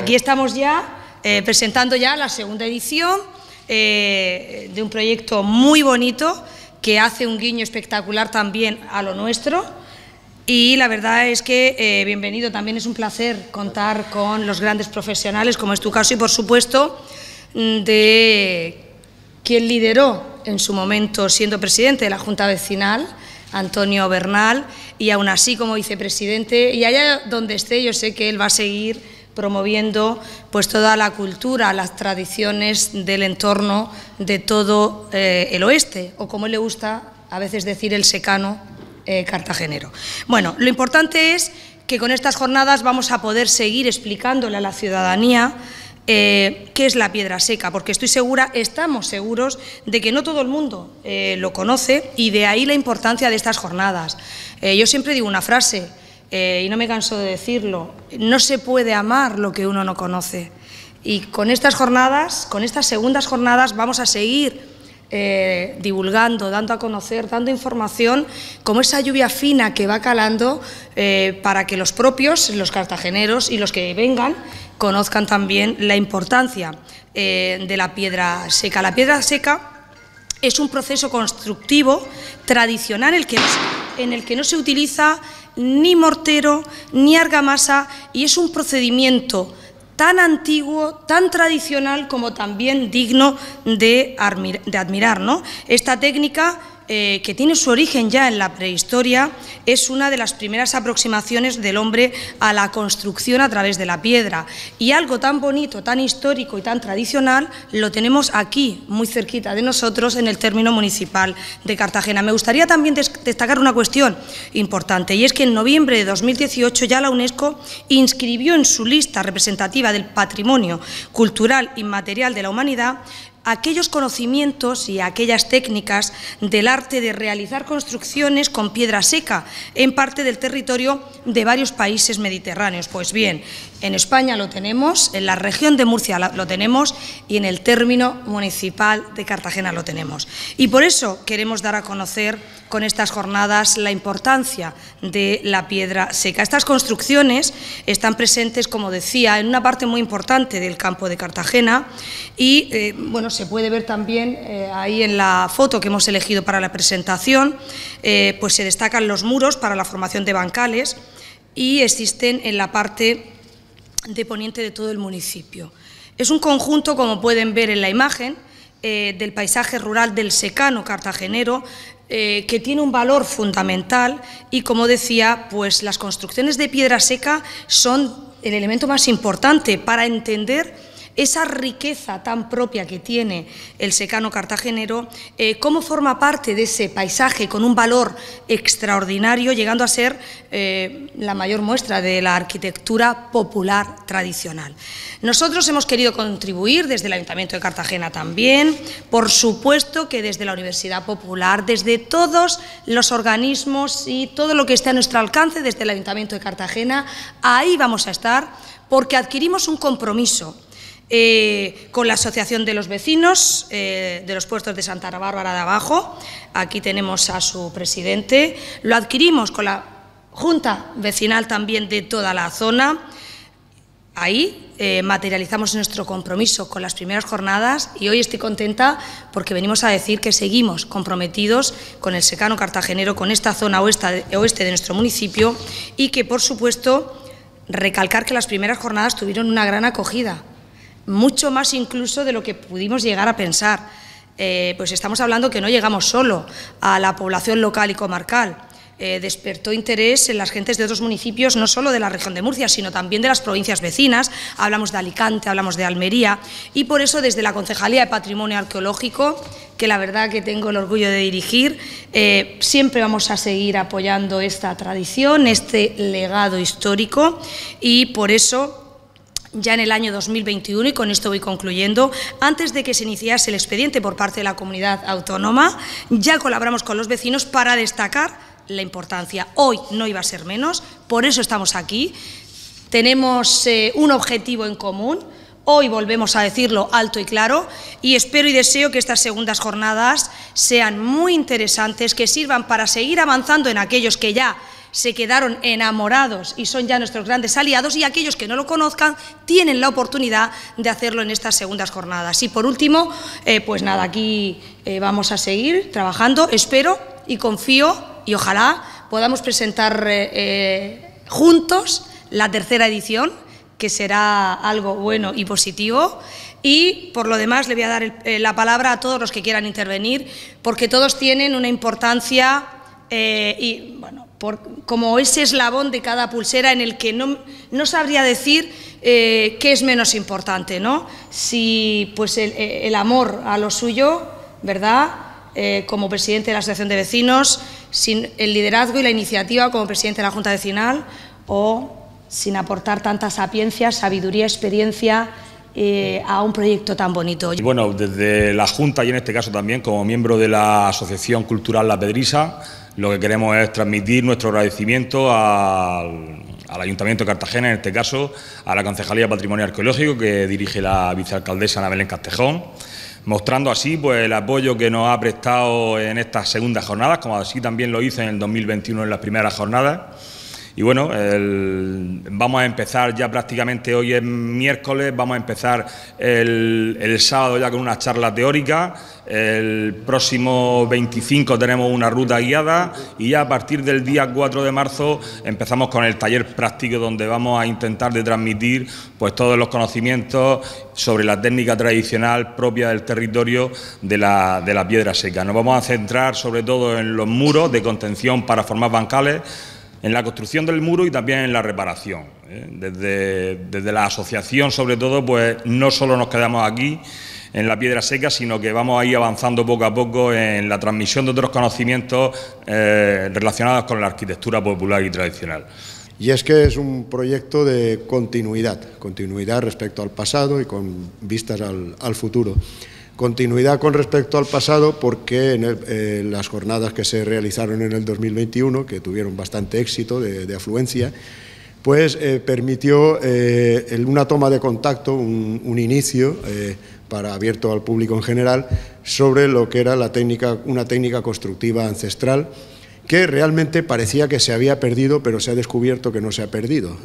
Aquí estamos ya presentando ya la segunda edición de un proyecto muy bonito que hace un guiño espectacular también a lo nuestro. Y la verdad es que bienvenido, también es un placer contar con los grandes profesionales, como es tu caso, y por supuesto de quien lideró en su momento siendo presidente de la Junta Vecinal, Antonio Bernal, y aún así como vicepresidente, y allá donde esté yo sé que él va a seguir promoviendo pues toda la cultura, las tradiciones del entorno de todo el oeste, o como le gusta a veces decir, el secano cartagenero. Bueno, lo importante es que con estas jornadas vamos a poder seguir explicándole a la ciudadanía qué es la piedra seca, porque estamos seguros de que no todo el mundo lo conoce, y de ahí la importancia de estas jornadas. Yo siempre digo una frase, y no me canso de decirlo: no se puede amar lo que uno no conoce. Y con estas jornadas, con estas segundas jornadas, vamos a seguir divulgando, dando a conocer, dando información, como esa lluvia fina que va calando, para que los propios, los cartageneros y los que vengan, conozcan también la importancia de la piedra seca. La piedra seca es un proceso constructivo tradicional en el que no se utiliza ni mortero ni argamasa, y es un procedimiento tan antiguo, tan tradicional, como también digno de admirar, ¿no? Esta técnica, que tiene su origen ya en la prehistoria, es una de las primeras aproximaciones del hombre a la construcción a través de la piedra. Y algo tan bonito, tan histórico y tan tradicional lo tenemos aquí, muy cerquita de nosotros, en el término municipal de Cartagena. Me gustaría también destacar una cuestión importante, y es que en noviembre de 2018 ya la UNESCO inscribió en su lista representativa del patrimonio cultural inmaterial de la humanidad aquellos conocimientos y aquellas técnicas del arte de realizar construcciones con piedra seca en parte del territorio de varios países mediterráneos. Pues bien, en España lo tenemos, en la región de Murcia lo tenemos, y en el término municipal de Cartagena lo tenemos. Y por eso queremos dar a conocer con estas jornadas la importancia de la piedra seca. Estas construcciones están presentes, como decía, en una parte muy importante del campo de Cartagena, y bueno, se puede ver también ahí en la foto que hemos elegido para la presentación, pues se destacan los muros para la formación de bancales, y existen en la parte de poniente de todo el municipio. Es un conjunto, como pueden ver en la imagen, del paisaje rural del secano cartagenero, que tiene un valor fundamental, y como decía, pues las construcciones de piedra seca son el elemento más importante para entender esa riqueza tan propia que tiene el secano cartagenero, cómo forma parte de ese paisaje con un valor extraordinario, llegando a ser la mayor muestra de la arquitectura popular tradicional. Nosotros hemos querido contribuir desde el Ayuntamiento de Cartagena también, por supuesto que desde la Universidad Popular, desde todos los organismos y todo lo que esté a nuestro alcance desde el Ayuntamiento de Cartagena. Ahí vamos a estar, porque adquirimos un compromiso con la Asociación de los Vecinos de los Puertos de Santa Bárbara de Abajo. Aquí tenemos a su presidente. Lo adquirimos con la Junta Vecinal también de toda la zona. Ahí materializamos nuestro compromiso con las primeras jornadas, y hoy estoy contenta porque venimos a decir que seguimos comprometidos con el secano cartagenero, con esta zona oeste de nuestro municipio, y que, por supuesto, recalcar que las primeras jornadas tuvieron una gran acogida, mucho más incluso de lo que pudimos llegar a pensar. Pues estamos hablando que no llegamos solo a la población local y comarcal. Despertó interés en las gentes de otros municipios, no solo de la región de Murcia, sino también de las provincias vecinas. Hablamos de Alicante, hablamos de Almería, y por eso desde la Concejalía de Patrimonio Arqueológico, que la verdad que tengo el orgullo de dirigir, siempre vamos a seguir apoyando esta tradición, este legado histórico, y por eso ya en el año 2021, y con esto voy concluyendo, antes de que se iniciase el expediente por parte de la comunidad autónoma, ya colaboramos con los vecinos para destacar la importancia. Hoy no iba a ser menos, por eso estamos aquí. Tenemos un objetivo en común. Hoy volvemos a decirlo alto y claro, y espero y deseo que estas segundas jornadas sean muy interesantes, que sirvan para seguir avanzando en aquellos que ya se quedaron enamorados y son ya nuestros grandes aliados, y aquellos que no lo conozcan tienen la oportunidad de hacerlo en estas segundas jornadas. Y por último, pues nada, aquí vamos a seguir trabajando, espero y confío y ojalá podamos presentar juntos la tercera edición, que será algo bueno y positivo. Y, por lo demás, le voy a dar la palabra a todos los que quieran intervenir, porque todos tienen una importancia y, bueno, como ese eslabón de cada pulsera en el que no sabría decir qué es menos importante, ¿no? Si pues el amor a lo suyo, ¿verdad?, como presidente de la Asociación de Vecinos, sin el liderazgo y la iniciativa como presidente de la Junta Vecinal, o sin aportar tanta sapiencia, sabiduría, experiencia a un proyecto tan bonito. Y bueno, desde la Junta y en este caso también como miembro de la Asociación Cultural La Pedrisa, lo que queremos es transmitir nuestro agradecimiento al Ayuntamiento de Cartagena, en este caso a la Concejalía de Patrimonio Arqueológico que dirige la vicealcaldesa Ana Belén Castejón, mostrando así pues el apoyo que nos ha prestado en estas segundas jornadas, como así también lo hizo en el 2021 en las primeras jornadas. Y bueno, vamos a empezar ya prácticamente, hoy es miércoles, vamos a empezar el sábado ya con una charla teórica, el próximo 25 tenemos una ruta guiada y ya a partir del día 4 de marzo empezamos con el taller práctico, donde vamos a intentar de transmitir pues todos los conocimientos sobre la técnica tradicional propia del territorio de la piedra seca. Nos vamos a centrar sobre todo en los muros de contención para formar bancales, en la construcción del muro y también en la reparación. Desde la asociación, sobre todo, pues no solo nos quedamos aquí en la piedra seca, sino que vamos a ir avanzando poco a poco en la transmisión de otros conocimientos relacionados con la arquitectura popular y tradicional. Y es que es un proyecto de continuidad respecto al pasado y con vistas al futuro. Continuidad con respecto al pasado porque en las jornadas que se realizaron en el 2021, que tuvieron bastante éxito de afluencia, pues permitió una toma de contacto, un inicio abierto al público en general sobre lo que era una técnica constructiva ancestral que realmente parecía que se había perdido, pero se ha descubierto que no se ha perdido.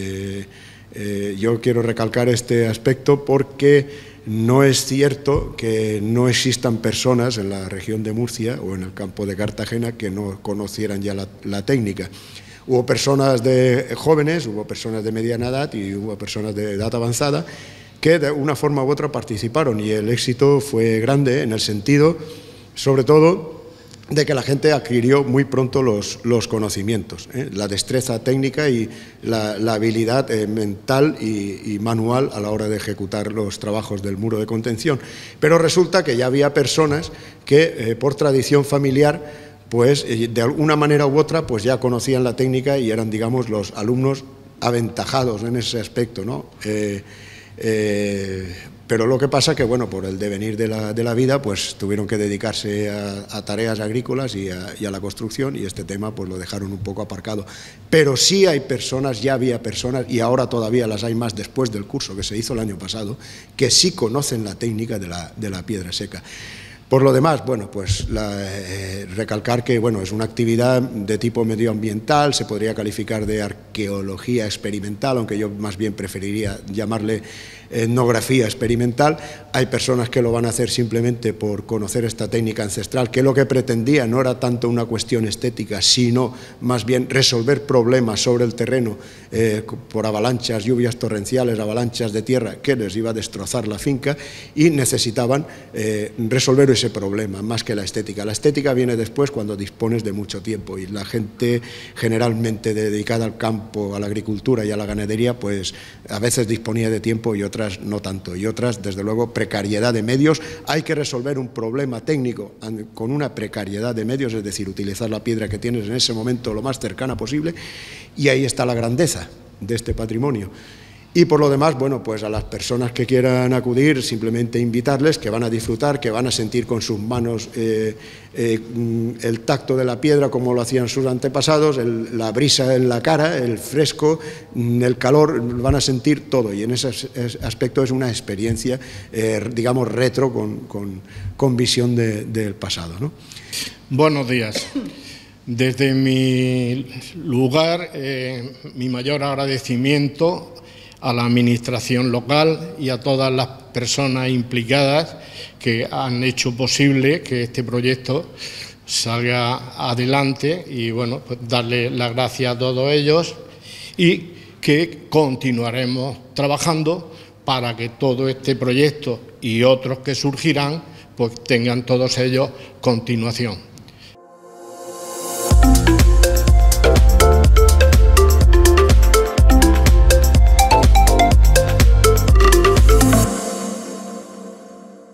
Yo quiero recalcar este aspecto porque no es cierto que no existan personas en la región de Murcia o en el campo de Cartagena que no conocieran ya la técnica. Hubo personas jóvenes, hubo personas de mediana edad y hubo personas de edad avanzada que de una forma u otra participaron, y el éxito fue grande en el sentido, sobre todo, de que la gente adquirió muy pronto los conocimientos, la destreza técnica y la habilidad mental y manual a la hora de ejecutar los trabajos del muro de contención. Pero resulta que ya había personas que por tradición familiar, pues de alguna manera u otra, pues ya conocían la técnica y eran, digamos, los alumnos aventajados en ese aspecto, ¿no? Pero lo que pasa que, bueno, por el devenir de la vida, pues tuvieron que dedicarse a tareas agrícolas y a la construcción, y este tema pues lo dejaron un poco aparcado. Pero sí hay personas, ya había personas, y ahora todavía las hay más después del curso que se hizo el año pasado, que sí conocen la técnica de la piedra seca. Por lo demás, bueno, pues recalcar que, bueno, es una actividad de tipo medioambiental, se podría calificar de arqueología experimental, aunque yo más bien preferiría llamarle etnografía experimental. Hay personas que lo van a hacer simplemente por conocer esta técnica ancestral, que lo que pretendía no era tanto una cuestión estética, sino más bien resolver problemas sobre el terreno por avalanchas, lluvias torrenciales, avalanchas de tierra que les iba a destrozar la finca, y necesitaban resolver ese problema más que la estética. La estética viene después, cuando dispones de mucho tiempo, y la gente generalmente dedicada al campo, a la agricultura y a la ganadería, pues a veces disponía de tiempo y otras no tanto, y otras, desde luego, precariedad de medios. Hay que resolver un problema técnico con una precariedad de medios, es decir, utilizar la piedra que tienes en ese momento lo más cercana posible, y ahí está la grandeza de este patrimonio. Y por lo demás, bueno, pues a las personas que quieran acudir, simplemente invitarles, que van a disfrutar, que van a sentir con sus manos el tacto de la piedra como lo hacían sus antepasados, la brisa en la cara, el fresco, el calor, van a sentir todo, y en ese aspecto es una experiencia, digamos, retro con visión del pasado, ¿no? Buenos días. Desde mi lugar, mi mayor agradecimiento a la Administración local y a todas las personas implicadas que han hecho posible que este proyecto salga adelante y, bueno, pues darle las gracias a todos ellos y que continuaremos trabajando para que todo este proyecto y otros que surgirán pues tengan todos ellos continuación.